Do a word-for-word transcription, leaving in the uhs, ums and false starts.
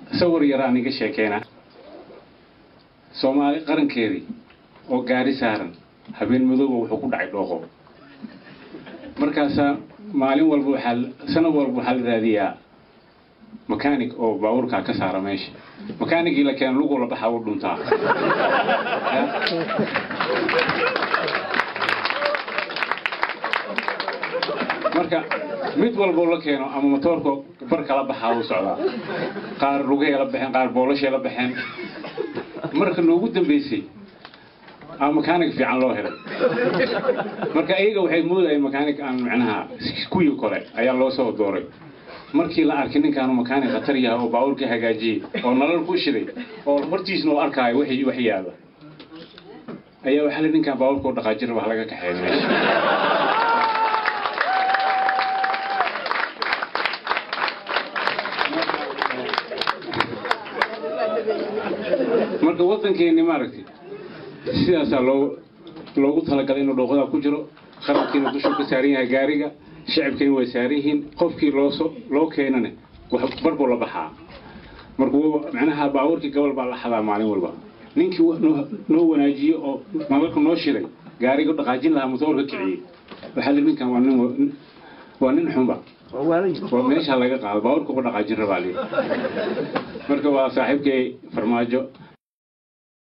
sawir yar aan iga sheekeyna Soomaali qarankeedii oo gaari saaran habeen madow wuxuu ku dhacay dhooqo markaas maalin walba waxa sanad walba waxa la raadiyaa mechanic oo baaburka ka saara meesha mechanic ila keen lugu la baxa u dhuntaa marka mid walba la keeno ama motorka bar kala baxa u socda qaar lugay la baxeen qaar boolashay la baxeen marka loogu dambeysay ama mechanic fiican loo helay marka ayaga waxay moodayeen mechanic aan macnaha kuyo kale ayaa loo soo dooray markii la arkay ninkaan mechanic khatar yahay oo baaburka hagaajiyay oo nalal ku shiday oo hortiisna uu arkay wixii wax yaaba ayaa waxa la ninkaan baaburka u dhaqaajir wax laga kaxeeyay meesha marka wadankeena maaragtay sidaas loo loogu talagalay inuu dhooqada ku jiro qarankiina dusha ka saaran yahay gaariga shacabkeen way saarihiin qofkii loo soo loo keenane wax barbo la baxaa markuu macnaha baaburkii gobol baa la xadaa maalin walba ninkii noo wanaajiyo oo maamulku noo shiray gaariga dhaqaajin lahaa motorka kiciyay waxa la ninkan waa nin waa nin xumba waa meesha laga qaado baaburka ku dhaqaajin rabaa marka waa saaxiibkay farmaajo